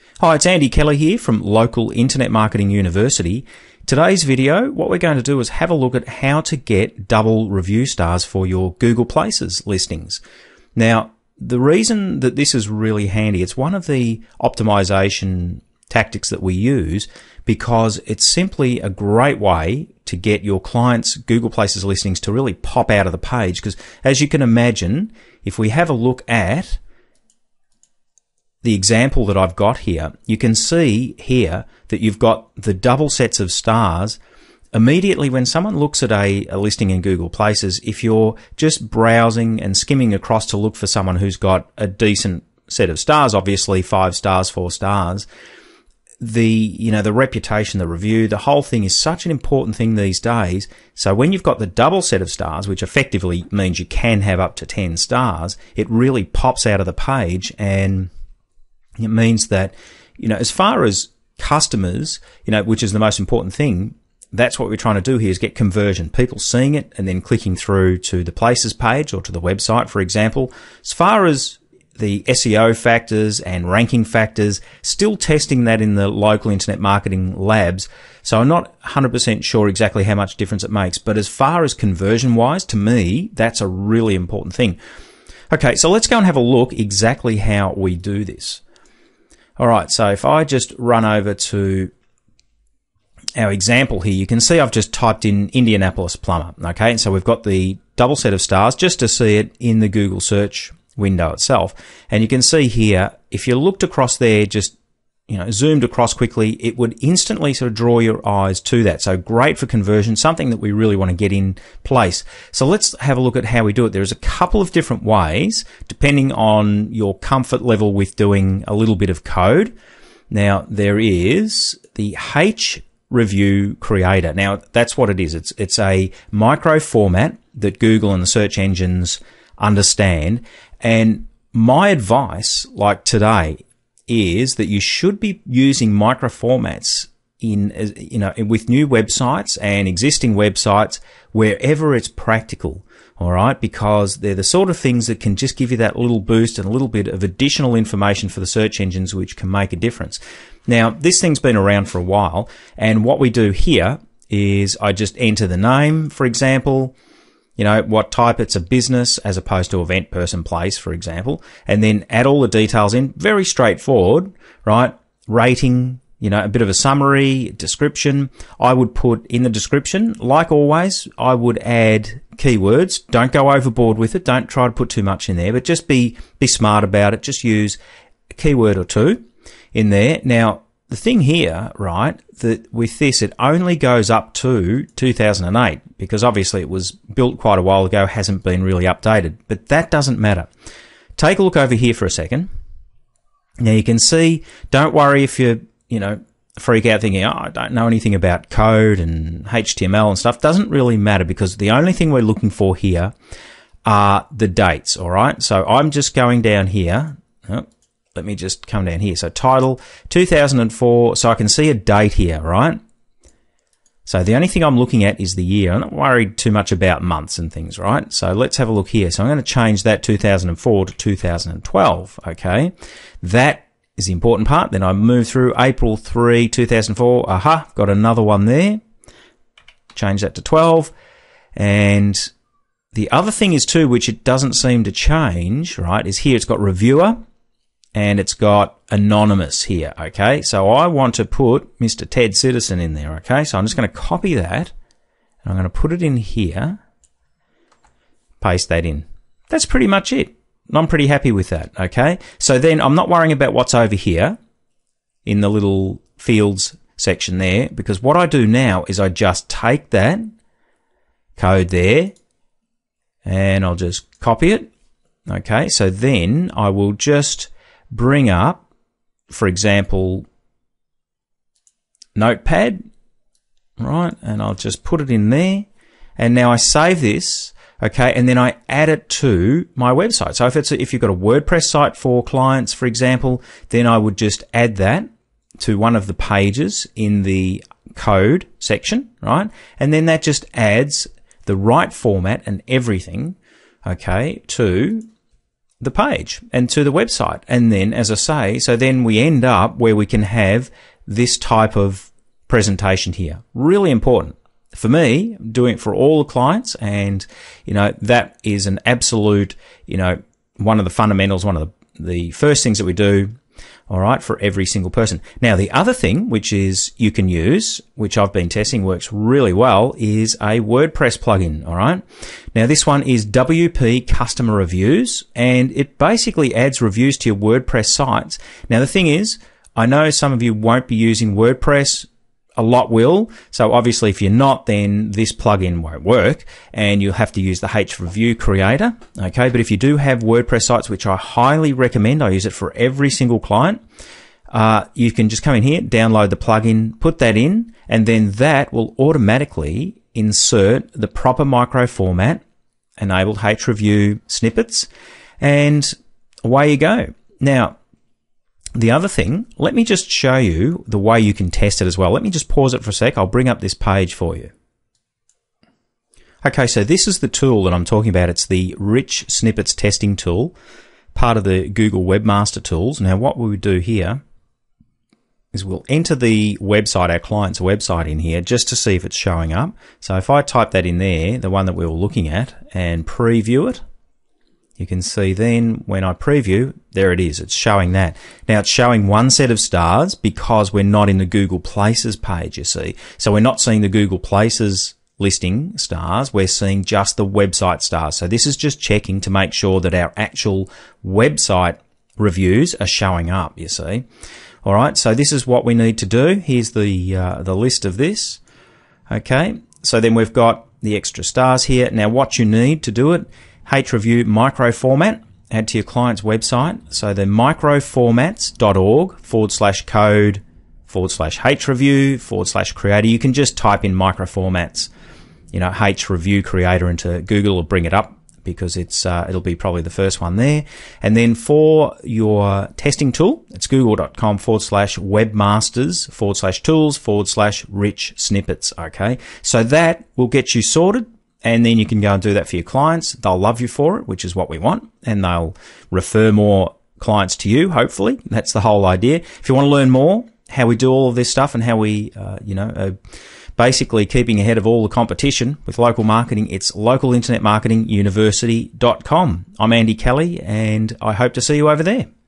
Hi, it's Andy Keller here from Local Internet Marketing University. Today's video, what we're going to do is have a look at how to get double review stars for your Google Places listings. Now, the reason that this is really handy, it's one of the optimization tactics that we use because it's simply a great way to get your clients' Google Places listings to really pop out of the page. Because as you can imagine, if we have a look at the example that I've got here, you can see here that you've got the double sets of stars. Immediately when someone looks at a listing in Google Places, if you're just browsing and skimming across to look for someone who's got a decent set of stars, obviously 5 stars, 4 stars, the reputation, the review, the whole thing is such an important thing these days. So when you've got the double set of stars, which effectively means you can have up to 10 stars, it really pops out of the page, and it means that, as far as customers, which is the most important thing, that's what we're trying to do here, is get conversion. People seeing it and then clicking through to the Places page or to the website, for example. As far as the SEO factors and ranking factors, still testing that in the local internet marketing labs. So I'm not 100% sure exactly how much difference it makes. But as far as conversion-wise, to me, that's a really important thing. Okay, so let's go and have a look exactly how we do this. All right, so if I just run over to our example here, you can see I've just typed in Indianapolis plumber, okay? And so we've got the double set of stars just to see it in the Google search window itself. And you can see here, if you looked across there, just zoomed across quickly, it would instantly sort of draw your eyes to that. So great for conversion, something that we really want to get in place. So let's have a look at how we do it. There's a couple of different ways, depending on your comfort level with doing a little bit of code. Now, there is the H Review Creator. Now, that's what it is. It's a micro format that Google and the search engines understand. And my advice, like today, is that you should be using micro formats with new websites and existing websites wherever it's practical. All right, because they're the sort of things that can just give you that little boost and a little bit of additional information for the search engines, which can make a difference. Now, this thing's been around for a while, and what we do here is I just enter the name, for example, what type, it's a business as opposed to event, person, place, for example, and then add all the details in. Very straightforward, right? Rating, a bit of a summary, description. I would put in the description, like always, I would add keywords. Don't go overboard with it. Don't try to put too much in there, but just be smart about it. Just use a keyword or two in there. Now, the thing here, right, that with this, it only goes up to 2008 because obviously it was built quite a while ago, hasn't been really updated, but that doesn't matter. Take a look over here for a second. Now you can see, don't worry if you, freak out thinking, oh, I don't know anything about code and HTML and stuff. Doesn't really matter because the only thing we're looking for here are the dates, all right? So I'm just going down here. Oh, let me just come down here. So title 2004. So I can see a date here, right? So the only thing I'm looking at is the year. I'm not worried too much about months and things, right? So let's have a look here. So I'm going to change that 2004 to 2012. Okay. That is the important part. Then I move through April 3, 2004. Aha, got another one there. Change that to 12. And the other thing is too, which it doesn't seem to change, right, is here it's got reviewer. And it's got anonymous here, okay? So I want to put Mr. Ted Citizen in there, okay? So I'm just going to copy that, and I'm going to put it in here, paste that in. That's pretty much it. And I'm pretty happy with that, okay? So then I'm not worrying about what's over here in the little fields section there, because what I do now is I just take that code there, and I'll just copy it, okay? So then I will just bring up, for example, Notepad, right? And I'll just put it in there. And now I save this, okay? And then I add it to my website. So if you've got a WordPress site for clients, for example, then I would just add that to one of the pages in the code section, right? And then that just adds the right format and everything, okay, to the page and to the website. And then, as I say, so then we end up where we can have this type of presentation here. Really important. For me, I'm doing it for all the clients, and, you know, that is an absolute, you know, one of the fundamentals, one of the first things that we do, all right, for every single person. Now, the other thing, which is you can use, which I've been testing, works really well, is a WordPress plugin, all right? Now, this one is WP Customer Reviews, and it basically adds reviews to your WordPress sites. Now, the thing is, I know some of you won't be using WordPress. A lot will. So obviously if you're not, then this plugin won't work and you'll have to use the HReview creator. Okay. But if you do have WordPress sites, which I highly recommend, I use it for every single client. You can just come in here, download the plugin, put that in, and then that will automatically insert the proper micro format, enabled HReview snippets, and away you go. Now, the other thing, let me just show you the way you can test it as well. Let me just pause it for a sec. I'll bring up this page for you. Okay, so this is the tool that I'm talking about. It's the Rich Snippets Testing Tool, part of the Google Webmaster Tools. Now, what we would do here is we'll enter the website, our client's website in here, just to see if it's showing up. So if I type that in there, the one that we were looking at, and preview it, you can see then when I preview, there it is. It's showing that. Now it's showing one set of stars because we're not in the Google Places page, you see. So we're not seeing the Google Places listing stars. We're seeing just the website stars. So this is just checking to make sure that our actual website reviews are showing up, you see. All right. So this is what we need to do. Here's the list of this. Okay. So then we've got the extra stars here. Now what you need to do it, HReview micro format, add to your client's website. So the microformats.org/code/HReview/creator. You can just type in microformats, you know, HReview creator into Google, will bring it up because it's it'll be probably the first one there. And then for your testing tool, it's google.com/webmasters/tools/rich snippets. Okay. So that will get you sorted. And then you can go and do that for your clients. They'll love you for it, which is what we want. And they'll refer more clients to you, hopefully. That's the whole idea. If you want to learn more, how we do all of this stuff and how we, are basically keeping ahead of all the competition with local marketing, it's localinternetmarketinguniversity.com. I'm Andy Kelly, and I hope to see you over there.